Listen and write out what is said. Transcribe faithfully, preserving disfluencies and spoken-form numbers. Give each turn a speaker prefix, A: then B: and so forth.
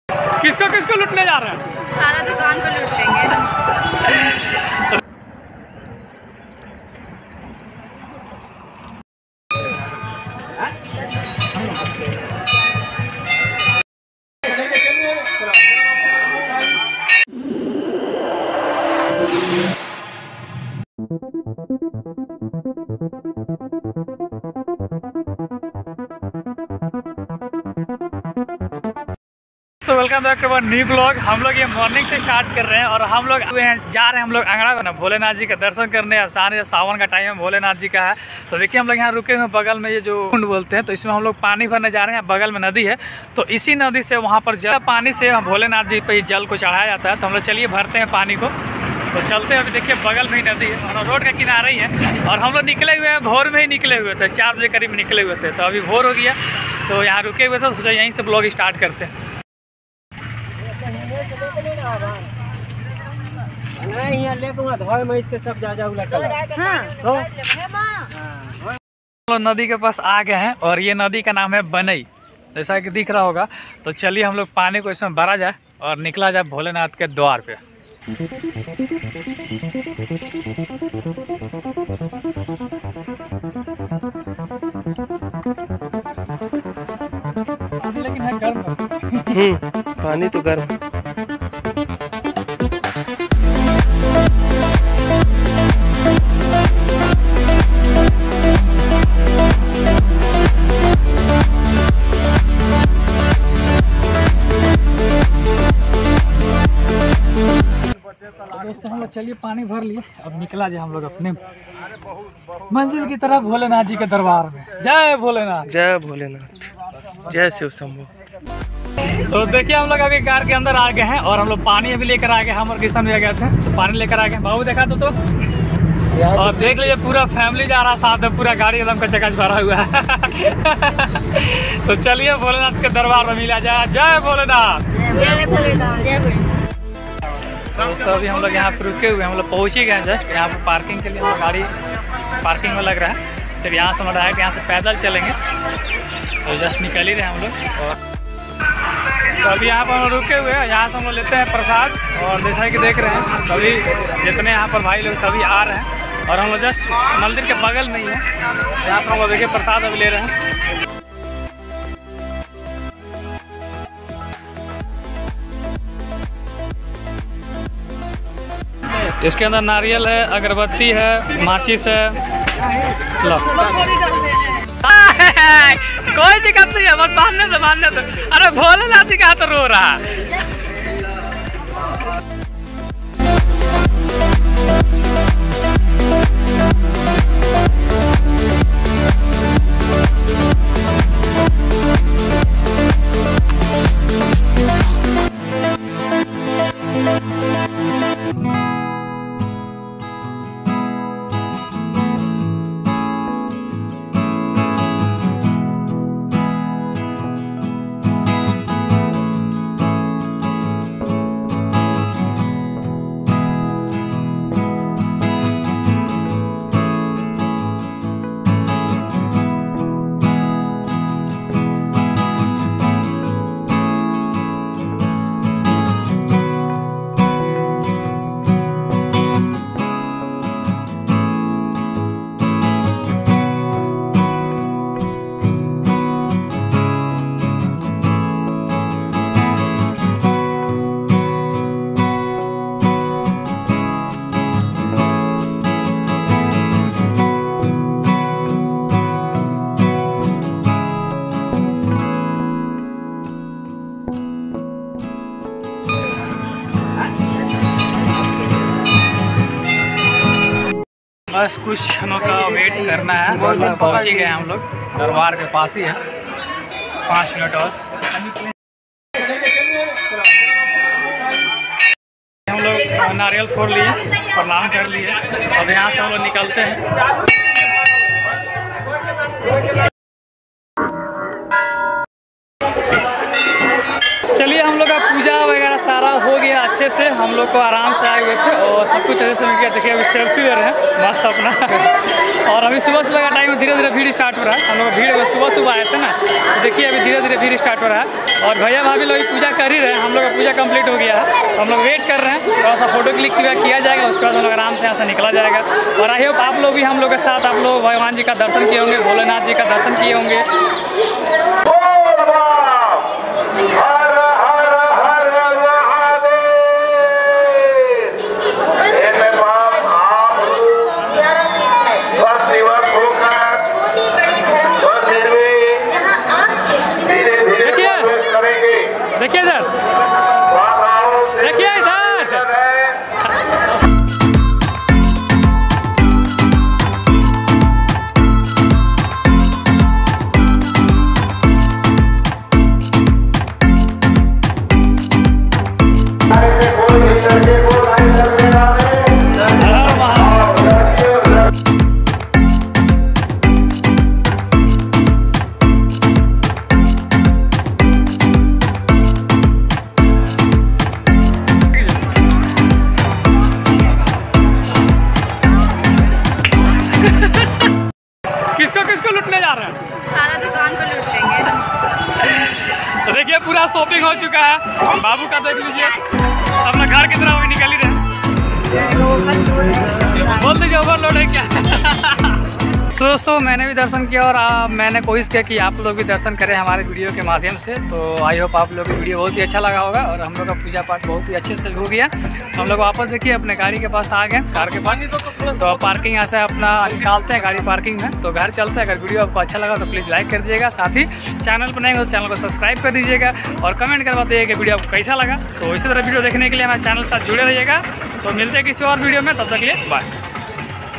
A: किसको किसको लूटने जा रहे हैं?
B: सारा दुकान को लूट लेंगे।
A: तो welcome back to new blog. हम लोग ये मॉर्निंग से स्टार्ट कर रहे हैं और हम लोग जा रहे हैं हम लोग अंगड़ा ना भोलेनाथ जी का दर्शन करने। आसान है, सावन का टाइम है, भोलेनाथ जी का है। तो देखिए हम लोग यहाँ रुके हुए बगल में ये जो कुंड बोलते हैं, तो इसमें हम लोग पानी भरने जा रहे हैं। बगल में नदी है, तो इसी नदी से वहाँ पर जल पानी से भोलेनाथ जी पे जल को चढ़ाया जाता है। तो हम लोग चलिए भरते हैं पानी को, तो चलते हैं। अभी देखिए बगल में ही नदी है, हम रोड का किनारे ही है। और हम लोग निकले हुए हैं, भोर में ही निकले हुए थे, चार बजे करीब निकले हुए थे। तो अभी भोर हो गया, तो यहाँ रुके हुए थे, तो सोचा यहीं से ब्लॉग स्टार्ट करते हैं। नदी के पास आ गए हैं और ये नदी का नाम है बनई, जैसा कि दिख रहा होगा। तो चलिए हम लोग पानी को इसमें भरा जाए और निकला जाए भोलेनाथ के द्वार पे। लेकिन है गर्म।
C: हम्म पानी तो गर्म।
A: दोस्तों हम लोग चलिए पानी भर लिए, अब निकला जाए हम लोग अपने मंजिल की तरफ, भोलेनाथ जी के दरबार में। जय भोलेनाथ,
C: जय भोलेनाथ, जय शिव शंभो।
A: तो देखिए हम लोग अभी कार के अंदर आ गए हैं और हम लोग पानी अभी लेकर आ गए। हम और किशन भी गए थे, तो पानी लेकर आ गए। बाबू देखा तो, तो और देख लीजिए पूरा फैमिली जा रहा है साथ में, पूरा गाड़ी एकदम का चकाच भरा हुआ है। तो चलिए भोलेनाथ के दरबार में मिला जाए। जय भोलेनाथ,
B: जय भोलेनाथ, जय भोलेनाथ।
A: दोस्तों अभी हम लोग यहाँ पर रुके हुए हैं, हम लोग पहुँच ही गए। जस्ट यहाँ पर पार्किंग के लिए हम गाड़ी पार्किंग में लग रहा है। फिर यहाँ से मतलब है कि यहाँ से पैदल चलेंगे, तो जस्ट निकल ही रहे हम लोग। और तो अभी यहाँ पर हम रुके हुए हैं, यहाँ से हम लोग लेते हैं प्रसाद। और जैसा कि देख रहे हैं सभी जितने यहाँ पर भाई लोग सभी आ रहे हैं, और हम लोग जस्ट मंदिर के बगल में ही है। यहाँ पर हम लोग देखिए प्रसाद अभी ले रहे हैं। इसके अंदर नारियल है, अगरबत्ती है, माचिस है। लो कोई दिक्कत नहीं है, बस बांधने से बांधने से। अरे भोलेनाथ जी का हाथ रो रहा है। बस कुछ क्षणों का वेट करना है, बस पहुँच ही गए हम लोग। दरबार के पास ही है, पाँच मिनट और। हम लोग नारियल फोड़ लिए, प्रणाम कर लिए। अब यहाँ से हम लोग निकलते हैं। चलिए हम लोग का पूजा वगैरह सारा हो गया अच्छे से, हम लोग को आराम से आए हुए थे और सब कुछ अच्छे से मिल गया। देखिए अभी सेल्फी ले रहे हैं मस्त अपना और अभी सुबह सुबह का टाइम धीरे धीरे भीड़ स्टार्ट हो रहा है। हम लोग भीड़ सुबह सुबह आए थे ना, तो देखिए अभी धीरे धीरे भीड़ स्टार्ट हो रहा है और भैया भाभी लोग पूजा कर ही रहे हैं। हम लोग का पूजा कंप्लीट हो गया है, हम लोग वेट कर रहे हैं, थोड़ा सा फोटो क्लिक किया जाएगा, उसके बाद हम लोग आराम से यहाँ से निकला जाएगा। और आई होप आप लोग भी हम लोग के साथ आप लोग भगवान जी का दर्शन किए होंगे, भोलेनाथ जी का दर्शन किए होंगे। देखिए इधर, देखिए इधर। किसको किसको लूटने जा रहे हैं?
B: सारा दुकान को लूट लेंगे।
A: तो देखिए पूरा शॉपिंग हो चुका है, बाबू का देख लीजिए, अपना घर की तरफ अभी निकल ही रहे। बोल दीजिए ओवरलोड है क्या? सो so, दोस्तों मैंने भी दर्शन किया और आ, मैंने कोशिश किया कि आप लोग भी दर्शन करें हमारे वीडियो के माध्यम से। तो आई होप आप लोग को वीडियो बहुत ही अच्छा लगा होगा और हम लोग का पूजा पाठ बहुत ही अच्छे से हो गया। हम लोग वापस देखिए अपने गाड़ी के पास आ गए, कार के पास। तो पार्किंग यहाँ से अपना निकालते हैं गाड़ी पार्किंग में, तो घर चलते हैं। अगर वीडियो आपको अच्छा लगा तो प्लीज़ लाइक कर दीजिएगा, साथ ही चैनल पर नहीं हो तो चैनल को सब्सक्राइब कर दीजिएगा और कमेंट कर बताइए कि वीडियो आपको कैसा लगा। सो इसी तरह वीडियो देखने के लिए हमारे चैनल के साथ जुड़े रहिएगा। तो मिलते हैं किसी और वीडियो में, तब तक के लिए बाय।